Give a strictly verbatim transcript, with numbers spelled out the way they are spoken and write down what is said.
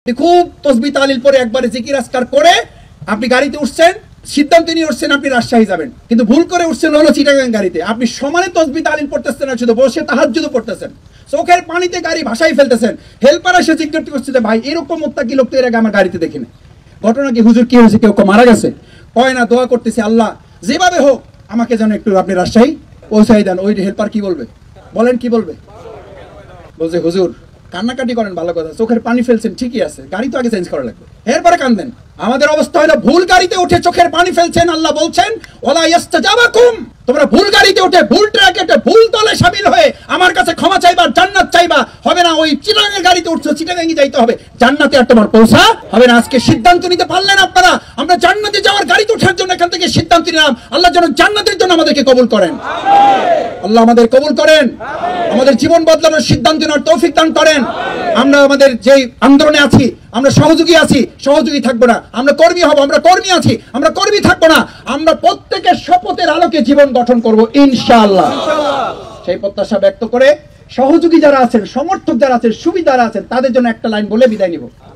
খুব তসবিহ তাহলিল পরে একবারে জিকির আজকার করে আপনি গাড়িতে উঠছেন, সিদ্ধান্ত নিয়ে উঠছেন আপনি রাজশাহী যাবেন, কিন্তু ভুল করে উঠছেন হলো চিটাগাং গাড়িতে। আপনি সমানে তসবিহ তাহলিল পড়তেছেন না, শুধু বসে তাহাজ্জুদ পড়তেছেন, চোখের পানিতে গাড়ি ভাসাই ফেলতেছেন। হেল্পার এসে জিজ্ঞাসা করছে যে ভাই এরকম মুত্তাকি লোক তো এর আগে আমার গাড়িতে দেখিনি, ঘটনা কি হুজুর, কি হয়েছে, কেউ মারা গেছে? কয় না, দোয়া করতেছি আল্লাহ যেভাবে হোক আমাকে যেন একটু আপনি রাজশাহী পৌঁছাই দেন। ওই হেল্পার কি বলবে বলেন, কি বলবে? বলছে হুজুর কান্নাকাটি করেন ভালো কথা, চোখের পানি ফেলছেন ঠিকই আছে, গাড়ি তো আগে চেঞ্জ করা লাগবে, এরপরে কান্দেন। আমাদের অবস্থা হলো ভুল গাড়িতে উঠে চোখের পানি ফেলছেন, আল্লাহ বলছেন ওয়ালা ইস্তাজাবাকুম, তোমরা ভুল গাড়িতে উঠে ভুল ট্রাকে উঠে ভুল দলে শামিল হয়ে আমার কাছে ক্ষমা চাইবা, জান্নাত চাইবা, হবে না। ওই চিটাগাং গাড়িতে উঠছো, চিটাগাংই যাইতে হবে, জান্নাতে আর তোমার পৌঁছা হবে না। আজকে সিদ্ধান্ত নিতে পারলেন আপনারা, আমরা জান্নাতে যাওয়ার গাড়িতে ওঠার জন্য এখান থেকে সিদ্ধান্ত নিলাম। আল্লাহ যেন জান্নাতের জন্য আমাদেরকে কবুল করেন, আল্লাহ আমাদের কবুল করেন, আমাদের জীবন বদলানোর সিদ্ধান্ত নেওয়ার তৌফিক দান করেন। আমরা আমাদের যে আন্দোলনে আছি আমরা সহযোগী আছি, সহযোগী থাকবো না, আমরা কর্মী হব, আমরা কর্মী আছি, আমরা কর্মী থাকবো না, আমরা প্রত্যেকের শপথের আলোকে জীবন গঠন করব ইনশাআল্লাহ। সেই প্রত্যাশা ব্যক্ত করে সহযোগী যারা আছেন, সমর্থক যারা আছেন, সুবিধারা আছেন, তাদের জন্য একটা লাইন বলে বিদায় নিব।